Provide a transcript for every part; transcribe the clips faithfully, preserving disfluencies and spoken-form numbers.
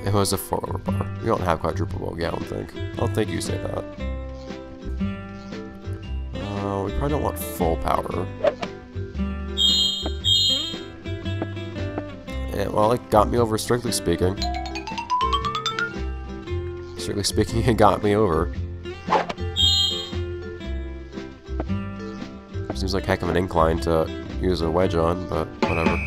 It was a four over bar. You don't have quadruple bogey, I don't think. I don't think you say that. Uh, we probably don't want full power. Yeah, well, it got me over, strictly speaking. Strictly speaking, it got me over. Seems like heck of an incline to use a wedge on, but whatever.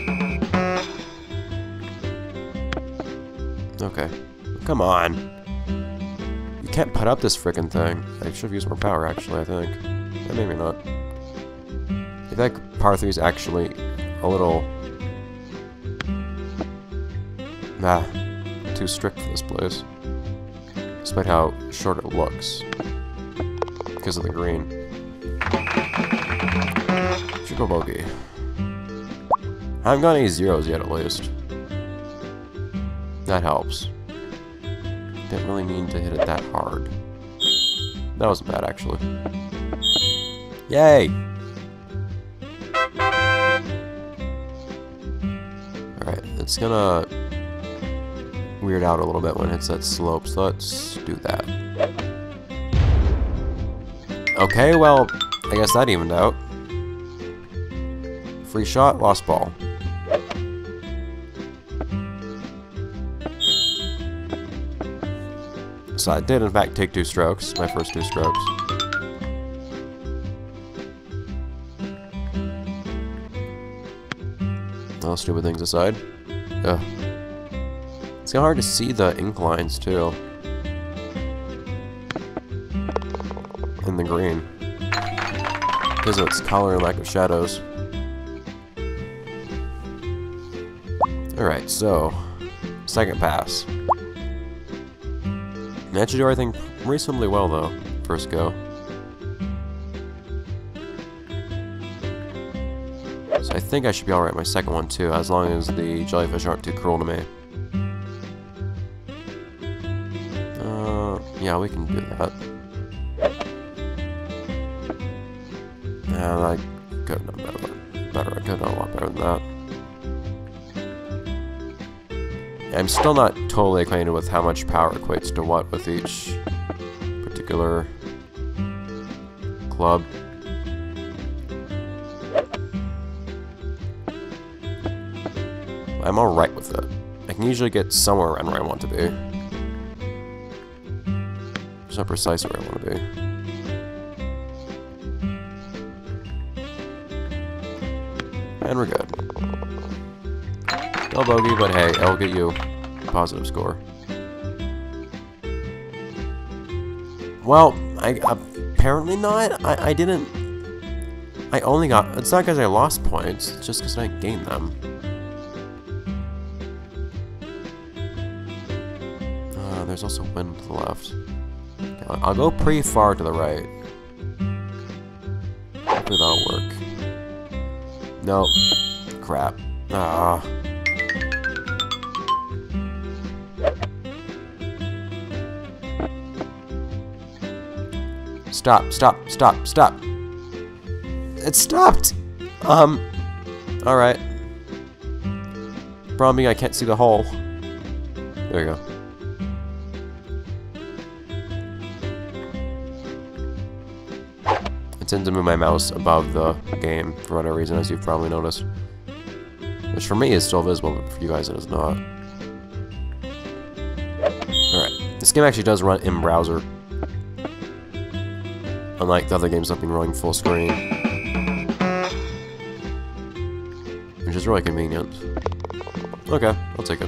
Okay. Come on. You can't put up this frickin' thing. I should have used more power, actually, I think. Yeah, maybe not. I think par three is actually a little... Nah, too strict for this place. Despite how short it looks. Because of the green. Triple bogey. I haven't got any zeros yet, at least. That helps. Didn't really mean to hit it that hard. That wasn't bad, actually. Yay! Alright, it's gonna weird out a little bit when it hits that slope, so let's do that. Okay, well, I guess that evened out. Free shot, lost ball. So I did, in fact, take two strokes, my first two strokes. All stupid things aside. Ugh. It's kind of hard to see the inclines, too. In the green. Because of its color and lack of shadows. Alright, so... second pass. Managed to do everything reasonably well, though. First go. So I think I should be alright my second one, too, as long as the jellyfish aren't too cruel to me. Uh, yeah, we can do that. Yeah, I could have done better. better. I could have done a lot better than that. I'm still not totally acquainted with how much power equates to what with each particular club. I'm alright with it. I can usually get somewhere around where I want to be. Just not precisely where I want to be. And we're good. No bogey, but hey, I'll get you a positive score. Well, I apparently not. I, I didn't... I only got... It's not because I lost points, it's just because I didn't gain them. Uh, there's also wind to the left. Okay, I'll, I'll go pretty far to the right. Hopefully that'll work. Nope. Crap. Ah. Stop, stop, stop, stop. It stopped! Um, alright. Problem being I can't see the hole. There we go. I tend to move my mouse above the game for whatever reason, as you've probably noticed. Which for me is still visible, but for you guys it is not. Alright. This game actually does run in browser. Unlike the other games I've been running full screen. Which is really convenient. Okay, I'll take it.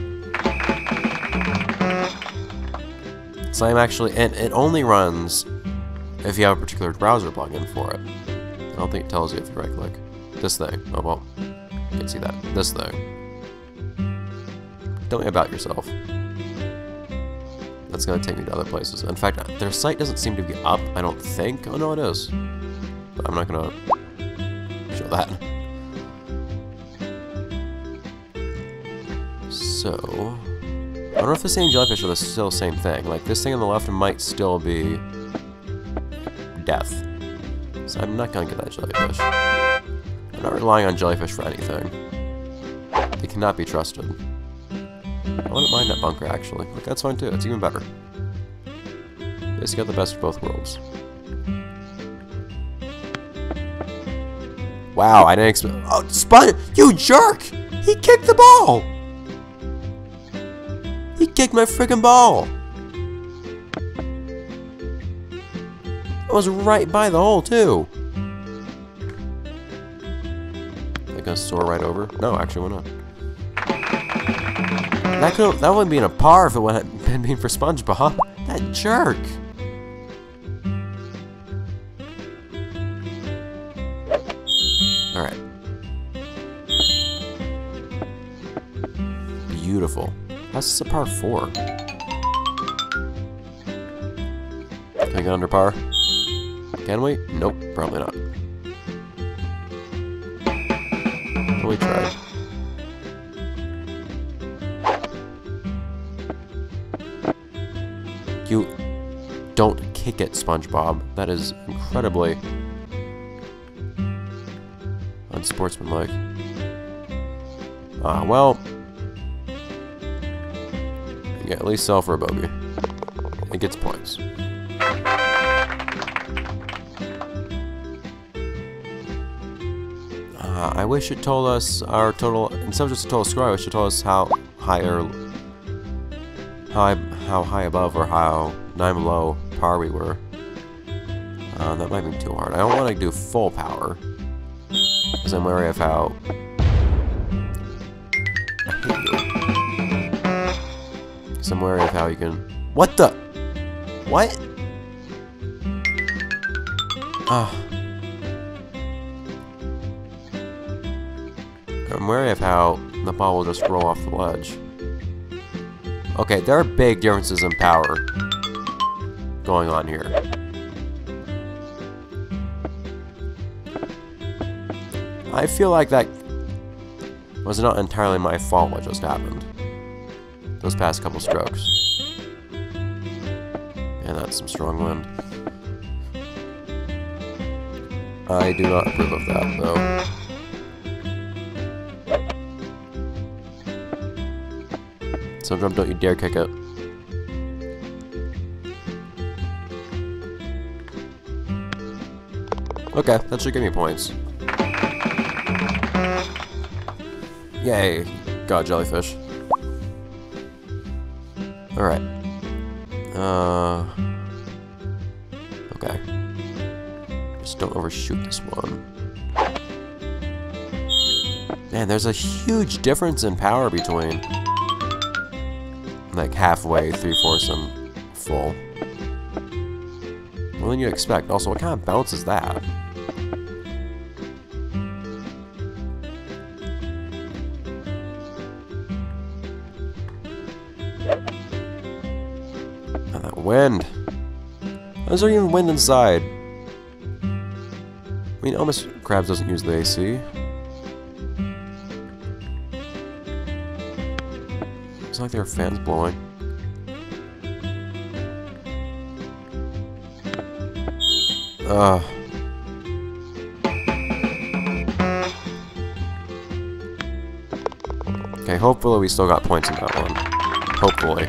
So I'm actually, and it only runs if you have a particular browser plugin for it. I don't think it tells you if you right click. This thing. Oh well, you can see that. This thing. Tell me about yourself. That's gonna take me to other places. In fact, their site doesn't seem to be up, I don't think. Oh no, it is. But I'm not gonna show that. So, I wonder if the same jellyfish are the still same thing. Like, this thing on the left might still be death. So I'm not gonna get that jellyfish. I'm not relying on jellyfish for anything. They cannot be trusted. I wouldn't mind that bunker, actually. Like, that's fine, too. It's even better. Basically got the best of both worlds. Wow, I didn't expect... Oh, Spon... You jerk! He kicked the ball! He kicked my freaking ball! I was right by the hole, too. Am I gonna soar right over? No, actually, why not? That could that wouldn't be in a par if it wouldn't have been for Spongebob. That jerk. Alright. Beautiful. How's this a par four? Can we get under par? Can we? Nope, probably not. But we tried. You don't kick it, Spongebob. That is incredibly unsportsmanlike. Ah, well, you at least sell for a bogey. It gets points. Uh, I wish it told us our total, instead of just a total score, I wish it told us how high or how high, how high above or how nine below par we were. Uh, that might be too hard. I don't want to do full power, because I'm wary of how... I hate you. Because I'm wary of how you can... What the... What? Ah. I'm wary of how the ball will just roll off the ledge. Okay, there are big differences in power going on here. I feel like that was not entirely my fault what just happened. Those past couple strokes. And that's some strong wind. I do not approve of that, though. So drum, don't you dare kick it. Okay, that should give me points. Yay, got jellyfish. Alright. Uh... Okay. Just don't overshoot this one. Man, there's a huge difference in power between like halfway, three-fourths, and full. More than you expect. Also, what kind of bounce is that? Oh, that wind. Why is there even wind inside? I mean, almost Crabs doesn't use the A C. It's like there are fans blowing. Ugh. Okay, hopefully we still got points in that one. Hopefully.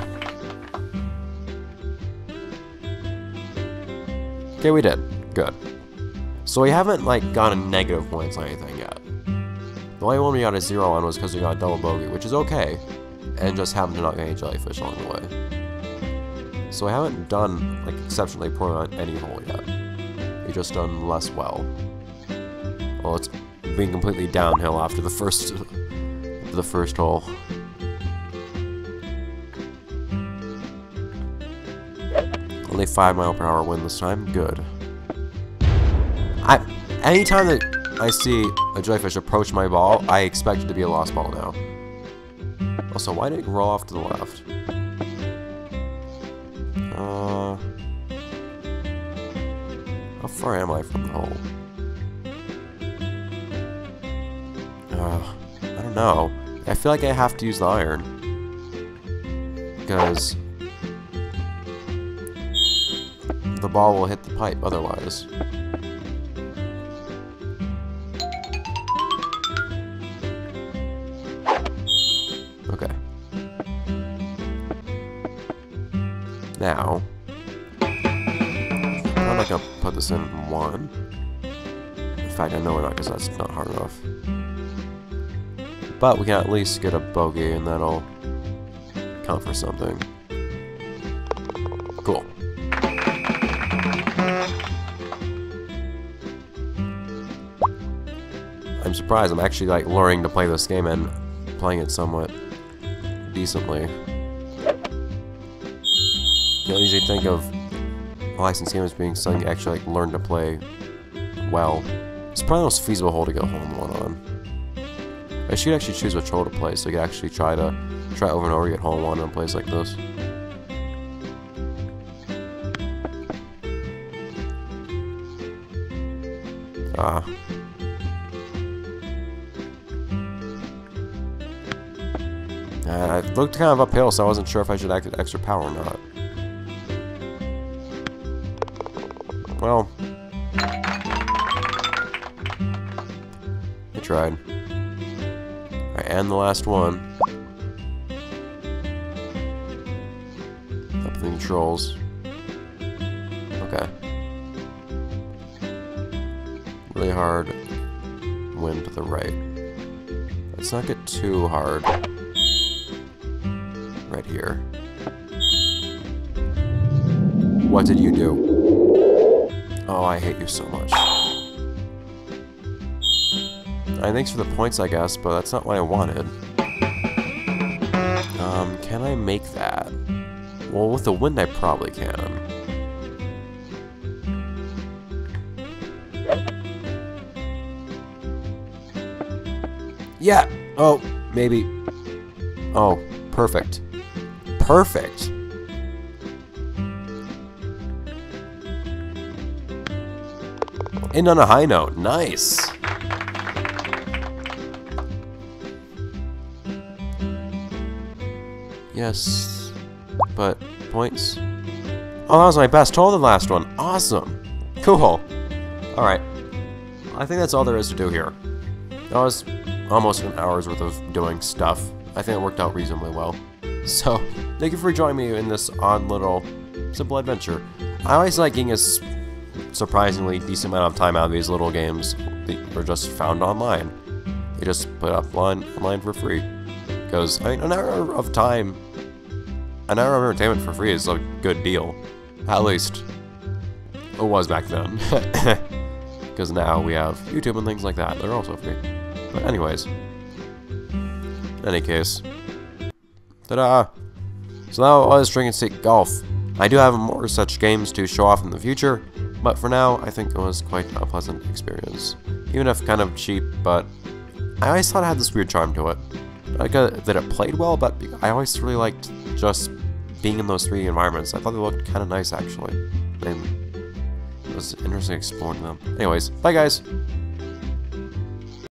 Okay, we did. Good. So we haven't, like, gotten negative points on anything yet. The only one we got a zero on was because we got a double bogey, which is okay. And just happened to not get any jellyfish along the way. So I haven't done like exceptionally poorly on any hole yet. We've just done less well. Well, it's been completely downhill after the first the first hole. Only five mile per hour wind this time. Good. I anytime that I see a jellyfish approach my ball, I expect it to be a lost ball now. Also, why did it roll off to the left? Uh, how far am I from the hole? Uh, I don't know. I feel like I have to use the iron. Because the ball will hit the pipe otherwise. Now, I'm not gonna put this in one. In fact, I know we're not, because that's not hard enough. But we can at least get a bogey, and that'll count for something. Cool. I'm surprised. I'm actually like learning to play this game and playing it somewhat decently. You don't usually think of a licensed game as being something you actually like learn to play well. It's probably the most feasible hole to get a hole in one on. I should actually choose which hole to play so you can actually try to try over and over get hole in one on plays like this. Ah. Uh, it looked kind of uphill, so I wasn't sure if I should act with extra power or not. Well, I tried. Alright, and the last one. Up the controls. Okay. Really hard. Wind to the right. Let's not get too hard. Right here. What did you do? Oh, I hate you so much. I thanks for the points, I guess, but that's not what I wanted. Um, can I make that? Well, with the wind, I probably can. Yeah! Oh, maybe. Oh, perfect. Perfect! And on a high note. Nice! Yes. But, points? Oh, that was my best hole, the last one. Awesome! Cool! Alright. I think that's all there is to do here. That was almost an hour's worth of doing stuff. I think it worked out reasonably well. So, thank you for joining me in this odd little simple adventure. I always like getting a surprisingly decent amount of time out of these little games that are just found online. They just put up online, online for free. Because, I mean, an hour of time, an hour of entertainment for free is a good deal. At least, it was back then. Because now we have YouTube and things like that. They're also free. But anyways, in any case, ta-da! So that was Drinking State Golf. I do have more such games to show off in the future, but for now, I think it was quite a pleasant experience. Even if kind of cheap, but I always thought it had this weird charm to it. Like uh, that it played well, but I always really liked just being in those three environments. I thought they looked kind of nice, actually. And it was interesting exploring them. Anyways, bye guys!